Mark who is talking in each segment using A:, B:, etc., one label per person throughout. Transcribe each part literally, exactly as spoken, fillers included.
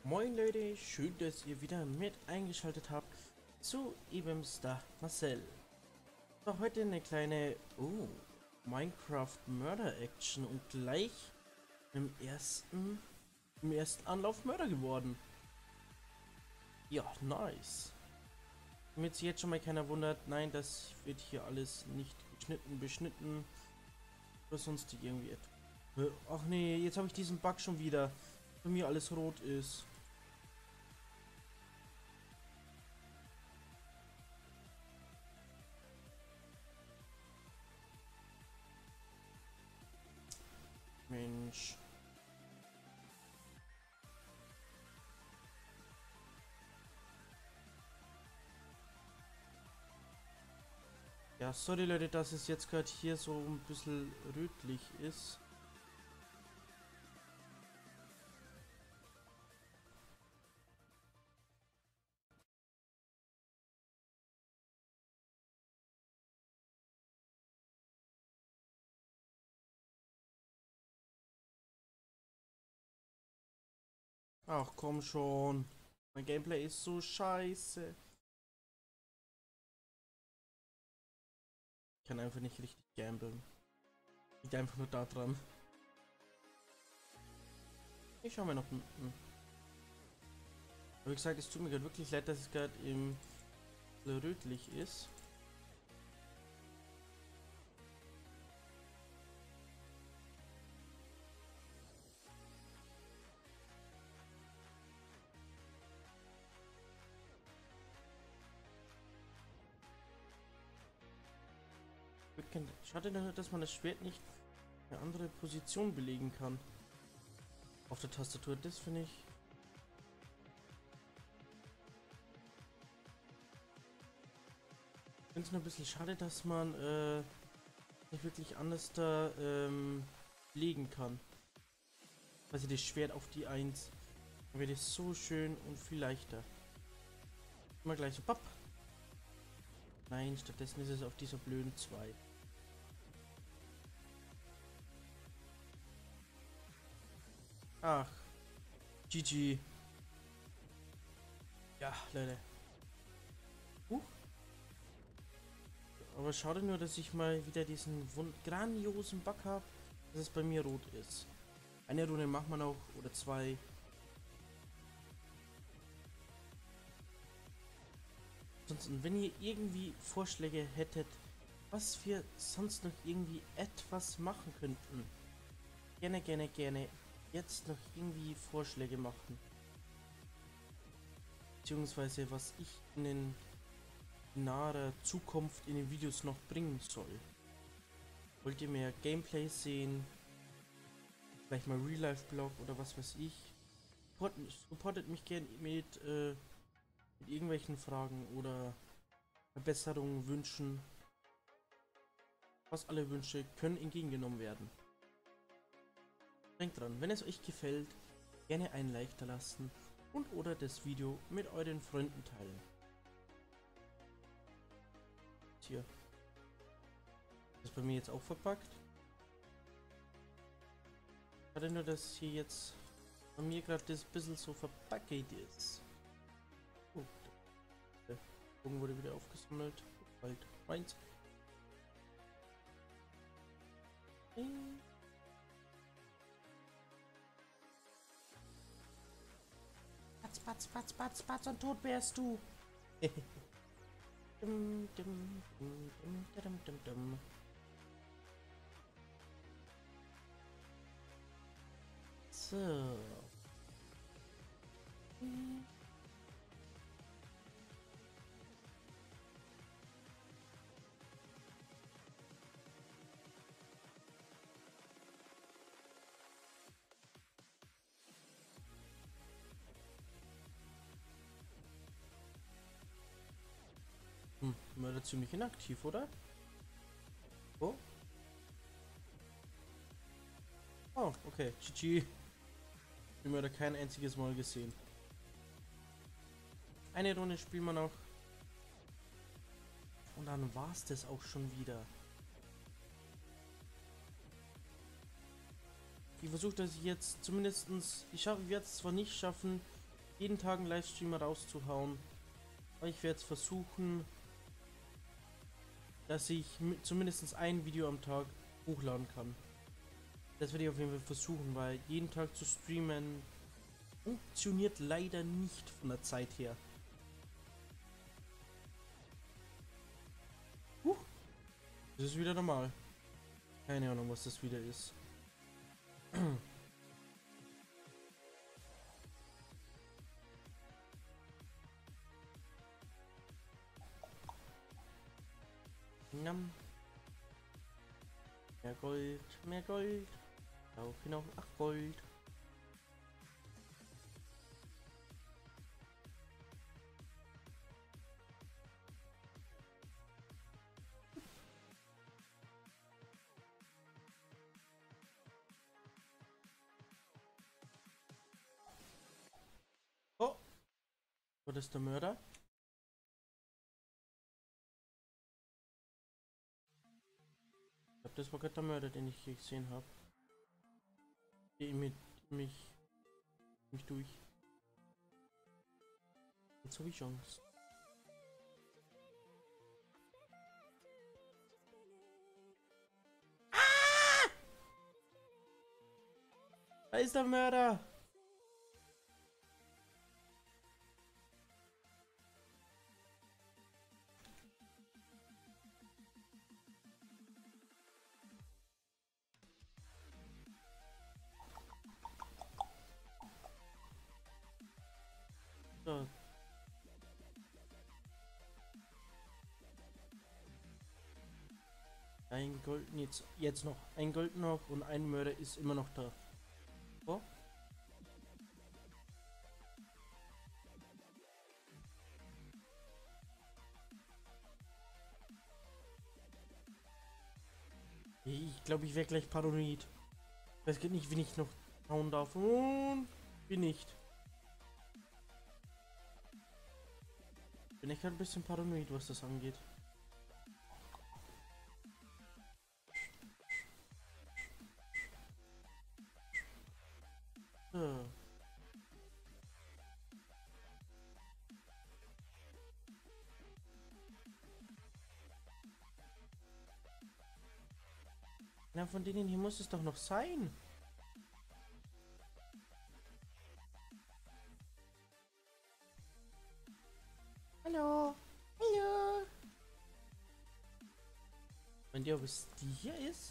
A: Moin Leute, schön, dass ihr wieder mit eingeschaltet habt zu Ebenster Marcel. So, heute eine kleine oh, Minecraft Murder Action und gleich im ersten, im ersten Anlauf Mörder geworden. Ja, nice. Damit sich jetzt schon mal keiner wundert, nein, das wird hier alles nicht geschnitten, beschnitten oder sonst irgendwie etwas. Ach nee, jetzt habe ich diesen Bug schon wieder, bei mir alles rot ist. Mensch. Ja, sorry Leute, dass es jetzt gerade hier so ein bisschen rötlich ist. Ach komm schon. Mein Gameplay ist so scheiße. Ich kann einfach nicht richtig gamblen. Liegt einfach nur da dran. Ich schau mal nach unten. Aber wie gesagt, es tut mir gerade wirklich leid, dass es gerade im rötlich ist. Schade, dass man das Schwert nicht eine andere Position belegen kann. Auf der Tastatur, das finde ich. Ich finde es nur ein bisschen schade, dass man äh, nicht wirklich anders da ähm, legen kann. Also das Schwert auf die eins. Dann wird es so schön und viel leichter. Immer gleich so, papp. Nein, stattdessen ist es auf dieser blöden zwei. Ach, G G. Ja, Leute. Uh. Aber schade nur, dass ich mal wieder diesen grandiosen Bug habe, dass es bei mir rot ist. Eine Runde macht man auch, oder zwei. Ansonsten, wenn ihr irgendwie Vorschläge hättet, was wir sonst noch irgendwie etwas machen könnten, gerne, gerne, gerne jetzt noch irgendwie Vorschläge machen. Beziehungsweise was ich in den naher Zukunft in den Videos noch bringen soll. Wollt ihr mehr Gameplay sehen? Vielleicht mal Real-Life-Blog oder was weiß ich? Supportet, supportet mich gerne mit, äh, mit irgendwelchen Fragen oder Verbesserungen, Wünschen. Fast alle Wünsche können entgegengenommen werden. Denkt dran, wenn es euch gefällt, gerne einen Like da lassen und oder das Video mit euren Freunden teilen. Hier. Das ist bei mir jetzt auch verpackt. Gerade nur, dass hier jetzt bei mir gerade das bisschen so verpackt ist. Oh, der Bogen wurde wieder aufgesammelt. Halt, meins. Patz, patz, patz, patz, patz und tot wärst du. dum, dum, dum, dum, dum, dum, dum. So. Hm, Mörder ziemlich inaktiv, oder? Oh. Oh, okay. G G. Den Mörder kein einziges Mal gesehen. Eine Runde spielen wir noch. Und dann war es das auch schon wieder. Ich versuche, dass ich jetzt zumindestens, ich schaffe, ich werde es zwar nicht schaffen, jeden Tag einen Livestream rauszuhauen. Aber ich werde es versuchen, dass ich zumindest ein Video am Tag hochladen kann. Das werde ich auf jeden Fall versuchen, weil jeden Tag zu streamen funktioniert leider nicht von der Zeit her. Huch, das ist wieder normal. Keine Ahnung, was das wieder ist. Nam. Mehr Gold, mehr Gold. Auch noch acht Gold. Oh, war das der Mörder? Ich glaube, das war gerade der Mörder, den ich hier gesehen habe. Geh mit mich, mich durch. Jetzt habe ich Chance. Ah! Da ist der Mörder! So. Ein Gold, jetzt, jetzt noch. Ein Gold noch und ein Mörder ist immer noch da. Oh. Ich glaube, ich werde gleich paranoid. Ich weiß nicht, wie ich noch hauen darf. Und bin nicht. Bin ich gerade ein bisschen paranoid, was das angeht. So. Na, von denen hier muss es doch noch sein. Hallo. Hallo. Meint ihr, ob es die hier ist?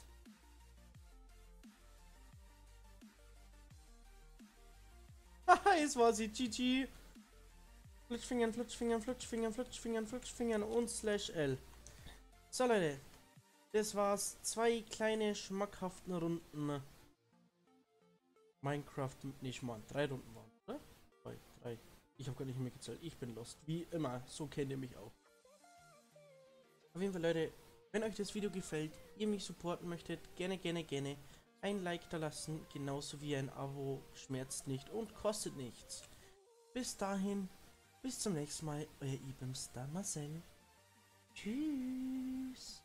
A: Haha, es war sie. G G. Flutschfingern, Flutschfingern, Flutschfingern, Flutschfingern, Flutschfingern und Slash L. So, Leute. Das war's. Zwei kleine schmackhaften Runden. Minecraft, nicht mal. Drei Runden waren, oder? Zwei, drei. Ich habe gar nicht mehr gezählt. Ich bin lost. Wie immer. So kennt ihr mich auch. Auf jeden Fall, Leute. Wenn euch das Video gefällt, ihr mich supporten möchtet, gerne, gerne, gerne ein Like da lassen. Genauso wie ein Abo. Schmerzt nicht und kostet nichts. Bis dahin. Bis zum nächsten Mal. Euer Ibemstar Marcel. Tschüss.